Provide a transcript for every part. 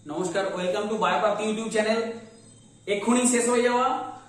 নমস্কার, welcome to Bioprapti YouTube channel. এক্ষুনি শেষ হয়ে যাওয়া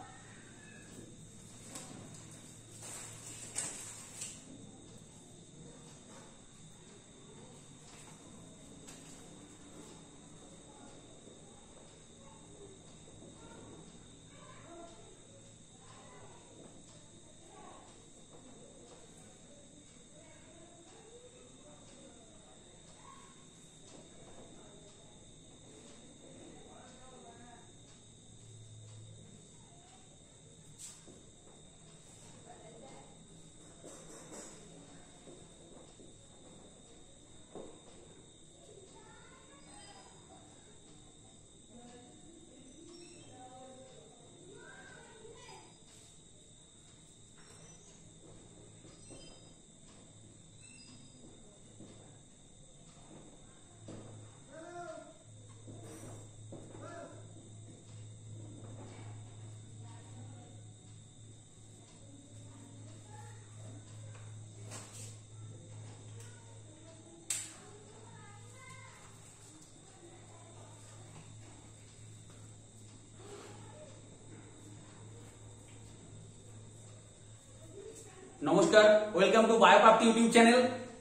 নমস্কার, welcome to Bioprapti YouTube channel.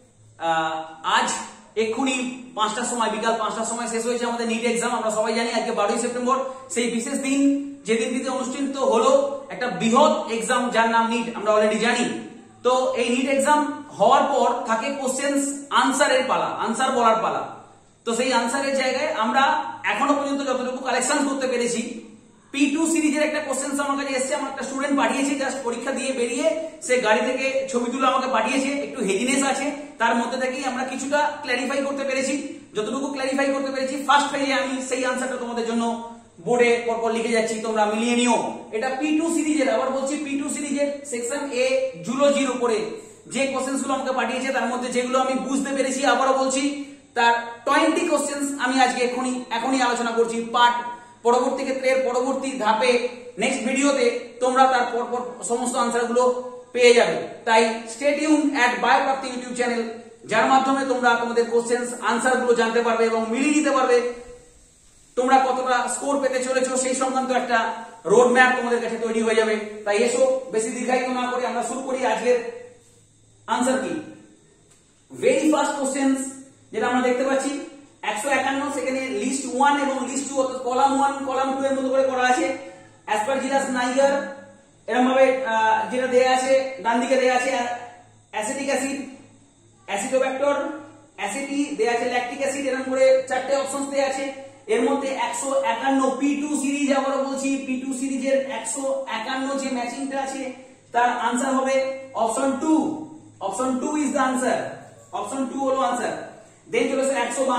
আজ এক্ষুনি 5টার সময়, বিকাল 5টার সময় শেষ হয়েছে আমাদের নিট এক্সাম। আমরা সবাই জানি আজকে 12ই সেপ্টেম্বর, সেই বিশেষ দিন যে দিনটিতে অনুষ্ঠিত হলো একটা বৃহৎ এক্সাম যার নাম নিট, আমরা অলরেডি জানি। তো এই নিট এক্সাম হওয়ার পর থাকে কোশ্চেন্স আনসারের পালা, আনসার বলার পালা। তো সেই আনসারের জায়গায় আমরা এখনো পর্যন্ত যতটুকু কালেকশন করতে পেরেছি, P2 সিরিজের একটা কোশ্চেন্স আমার কাছে এসেছে। আমার একটা স্টুডেন্ট পাঠিয়েছে, জাস্ট পরীক্ষা দিয়ে বেরিয়ে সে গাড়ি থেকে ছবি তুলে আমাকে পাঠিয়েছে। একটু হেজিনেস আছে, তার মধ্যে থেকেই আমরা কিছুটা ক্ল্যারিফাই করতে পেরেছি। যতটুকু ক্ল্যারিফাই করতে পেরেছি, ফার্স্ট পেজে আমি সেই আনসারটা তোমাদের জন্য বোর্ডে পরপর লিখে যাচ্ছি, তোমরা মিলিয়ে নিও। এটা P2 সিরিজের, আবার বলছি P2 সিরিজের সেকশন এ জুলজির উপরে যে কোশ্চেন্স গুলো আমাকে পাঠিয়েছে, তার মধ্যে যেগুলো আমি বুঝতে পেরেছি, আবারও বলছি তার 20 কোশ্চেন্স আমি আজকে এখনই আলোচনা করছি। পার্ট পরবর্তী ক্ষেত্রের পরবর্তী ধাপে নেক্সট ভিডিওতে তোমরা তার পরপর সমস্ত আনসারগুলো পেয়ে যাবে। তাই stay tune at Bioprapti YouTube channel, যার মাধ্যমে তোমরা তোমাদের কোশ্চেন্স আনসারগুলো জানতে পারবে এবং মিলিয়ে নিতে পারবে তোমরা কতটা স্কোর পেতে চলেছো, সেই সংক্রান্ত একটা রোড ম্যাপ তোমাদের কাছে তৈরি হয়ে যাবে। তাই এসো, বেশি দীর্ঘায়িত না করে আমরা শুরু করি আজকের আনসার কি। ভেরি ফার্স্ট কোশ্চেন্স যেটা আমরা দেখতে পাচ্ছি 151, সেখানে লিস্ট 1 এবং লিস্ট 2 অর্থাৎ কলাম 1 কলাম 2 এর মতো করে করা আছে। অ্যাসপারজিলাস নাইগার এরকম ভাবে যেটা দেয়া আছে, ডান দিকে দেয়া আছে অ্যাসিটিক অ্যাসিড, অ্যাসিডোব্যাক্টর, অ্যাসিডি দেয়া আছে, ল্যাকটিক অ্যাসিড, এরকম করে চারটে অপশনস দেয়া আছে। এর মধ্যে 151 P2 সিরিজ, আবারও বলছি P2 সিরিজের 151 যে ম্যাচিংটা আছে তার আনসার হবে option 2। Option 2 is the answer, option 2 হলো আনসার। দেন চলেছে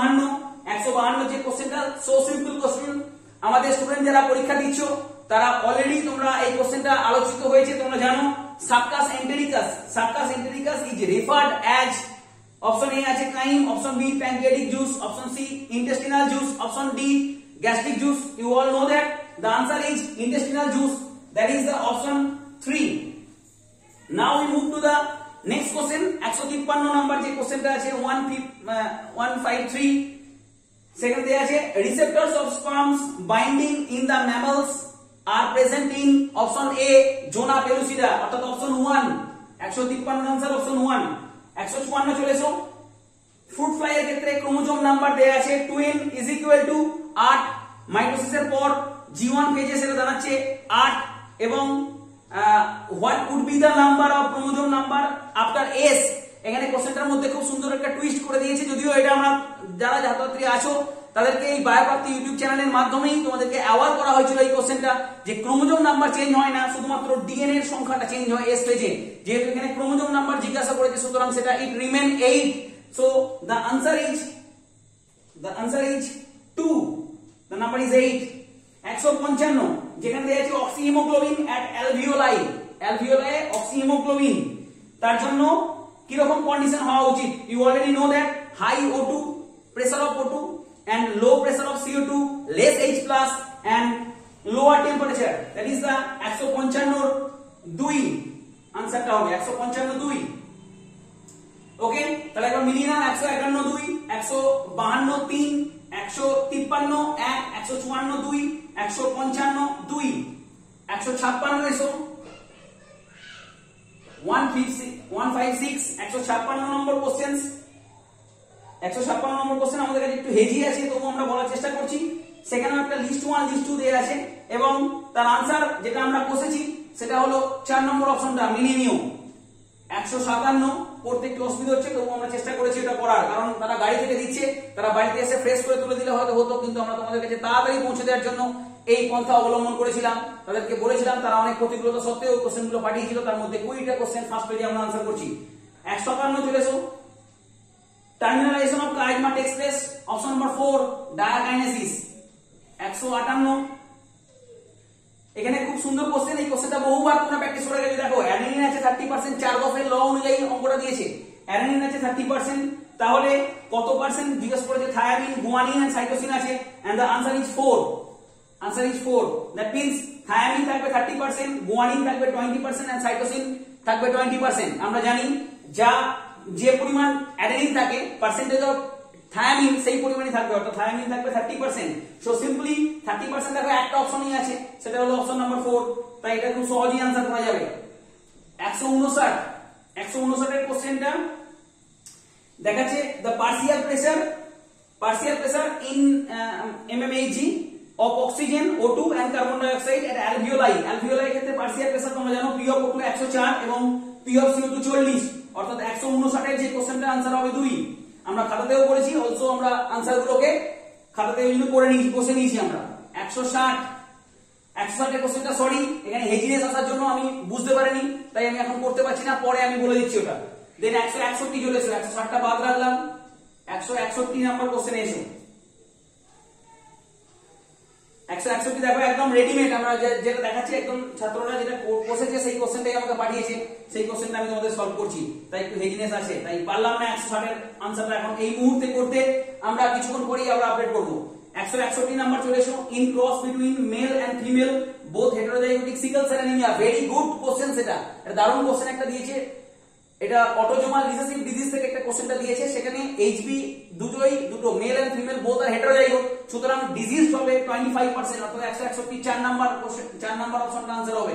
152 যে কোশ্চেনটা, সো সিম্পল কোশ্চেন। আমাদের স্টুডেন্ট যারা পরীক্ষা দিচ্ছ তারা অলরেডি তোমরা এই কোশ্চেনটা আলোচিত হয়েছে, তোমরা জানো। Succus entericus is referred as, option A আছে chyme, option B pancreatic juice, option C intestinal juice, option D gastric juice. You all know that the answer is intestinal juice, that is the option 3. Now we move to the next question. 153 number যে কোশ্চেনটা আছে 153, সেখানে দেয়া আছে receptors of sperms binding in the mammals are present in option A zona pellucida, অর্থাৎ option 1। 153 answer option 1। 154 চলে এসো। Fruit fly এর ক্ষেত্রে ক্রোমোজোম নাম্বার দেয়া আছে 2n is equal to 8, মাইটোসিসের পর G1 পেজে সেটা দাঁড়াচ্ছে 8, এবং what would be the number of chromosome number after S। এখানে কোশ্চেনটার মধ্যে খুব সুন্দর একটা টুইস্ট করে দিয়েছে, যদিও এটা আমরা যারা ছাত্রছাত্রী আছো তাদেরকে এই বায়োপ্রাপ্তি ইউটিউব চ্যানেলের মাধ্যমেই তোমাদেরকে অ্যাওয়ার করা হয়েছিল এই কোশ্চেনটা, যে ক্রোমোজোম নাম্বার চেঞ্জ হয় না, শুধুমাত্র ডিএনএ এর সংখ্যাটা চেঞ্জ হয় এস পেজে। যেহেতু এখানে ক্রোমোজোম নাম্বার জিজ্ঞাসা করেছে, সুতরাং সেটা it remain 8। So the answer is 2, the number is 8। 155 যেখানে দেয়া আছে অক্সিহিমোগ্লোবিন এট অ্যালভিওলাই অক্সিহিমোগ্লোবিন, তার জন্য কি রকম কন্ডিশন হওয়া উচিত? You already know that high O2 pressure of O2 and low pressure of CO2, less H plus and lower temperature, that is the 155 2 আনসারটা হবে 155 2। ওকে, তাহলে একবার মিলিয়ে নাও 151 2, 152 3, 153 1, 154 2, 155 2, 156 এসো 156 156 নম্বর কোশ্চেন। 156 নম্বর কোশ্চেন আমাদের কাছে একটু হেজি আছে, তবু আমরা বলার চেষ্টা করছি। সেখানেও একটা লিস্ট 1 লিস্ট 2 দেয়া আছে এবং তার আনসার যেটা আমরা কষেছি সেটা হলো 4 নম্বর অপশনটা মিলেনিয়াম। 157 পড়তে একটু অসুবিধা হচ্ছে, তবু আমরা চেষ্টা করেছি এটা করার, কারণ তারা গাড়ি থেকে দিচ্ছে, তারা বাড়িতে এসে ফ্রেশ করে তুলে দিলে হয়তো হতো, কিন্তু আমরা তোমাদের কাছে তাড়াতাড়ি পৌঁছে দেওয়ার জন্য এই পন্থা অবলম্বন করেছিলাম। তাদেরকে বলেছিলাম, তারা অনেক প্রতিকূলতা সত্ত্বেও কোশ্চেনগুলো পাঠিয়েছিল, তার মধ্যে 20টা কোশ্চেন ফার্স্ট পেজে আমরা আনসার করছি। 157 চলে এসো, terminalization of chiasmata express, option number 4 diakinesis. 158 এখানে খুব সুন্দর কোশ্চেন, এই কোশ্চেনটা বহুবার তোমরা প্র্যাকটিস করে গেলে। দেখো অ্যাডেনিন আছে 30%, চারগফের ল অনুযায়ী অঙ্কটা দিয়েছে। অ্যাডেনিন আছে 30%, তাহলে কত পার্সেন্ট জিজ্ঞেস করেছে? থায়ামিন, গুয়ানিন এন্ড সাইটোসিন আছে, and the answer is 4। Answer is 4। That means thymine থাকবে 30%, গুয়ানিন থাকবে 20% এন্ড সাইটোসিন থাকবে 20%। আমরা জানি যে পরিমাণ অ্যাডেনিন থাকে পার্সেন্টেজ অফ থায়ামিন সেই পরিমাণই থাকবে, অর্থাৎ থায়ামিন থাকবে 30%। সো সিম্পলি 30% দেখো একটা অপশনই আছে, সেটা হলো অপশন নাম্বার 4, তাই এটা খুব সহজেই आंसर করা যাবে। 159 এর কোশ্চেনটা দেখাচ্ছে the partial pressure in mmHg of oxygen O2 and carbon dioxide at alveoli ক্ষেত্রে partial pressure তোমরা জানো P of O2 104 এবং P of CO2 40, অর্থাৎ 159 এর যে কোশ্চেনটা आंसर হবে 2। আমরা খাতাতেও করেছি, অলসো আমরা আনসার গুলোকে খাতাতে কিন্তু করে নিয়েছি, বসে নিয়েছি আমরা। 160 এর কোশ্চেনটা সরি, এখানে হেজিনেস আসার জন্য আমি বুঝতে পারিনি, তাই আমি এখন করতে পারছি না, পরে আমি বলে দিচ্ছি ওটা। দেন 161 চলে এসো, 160টা বাদ রাখলাম, 161 নাম্বার কোশ্চেনে এসো। 161 দেখো একদম রেডিমেড, আমরা যেটা দেখাচ্ছি একদম ছাত্ররা যেটা বসেছে সেই কোশ্চেনটাই আমাকে পাঠিয়েছে, সেই কোশ্চেনটা আমি তোমাদের সলভ করছি, তাই একটু হেজিনেস আছে, তাই পারলাম না 160 এর আনসারটা এখন এই মুহূর্তে করতে, আমরা কিছুক্ষণ পরেই আমরা আপডেট করব। 161 নাম্বার চলে এসো, in cross between male and female both heterozygotic sickle cell anaemia. Very good question, এটা দারুণ কোশ্চেন একটা দিয়েছে, এটা অটোজোমাল রিসেসিভ ডিজিজ থেকে একটা কোশ্চেনটা দিয়েছে, সেখানে এইচবি দুটো মেল এন্ড ফিমেল বোথ আর হেটেরোজাইগোট, সুতরাং ডিজিজ হবে 25%, অর্থাৎ 161 4 নাম্বার অপশনটা आंसर হবে।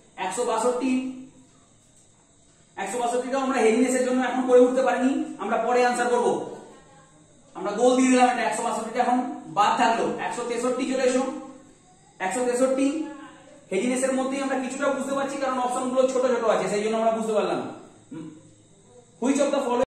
162টা আমরা হেভিনেসের জন্য এখন করে উঠতে পারিনি, আমরা পরে आंसर করব, আমরা গোল দিয়ে দিলাম, এটা 162টা এখন বাদ থাকলো। 163 চলে এসো, 163 হেভিনেসের মধ্যেই আমরা কিছুটা বুঝতে পারছি, কারণ অপশনগুলো ছোট ছোট আছে, সেই জন্য আমরা বুঝতে পারলাম। Which of the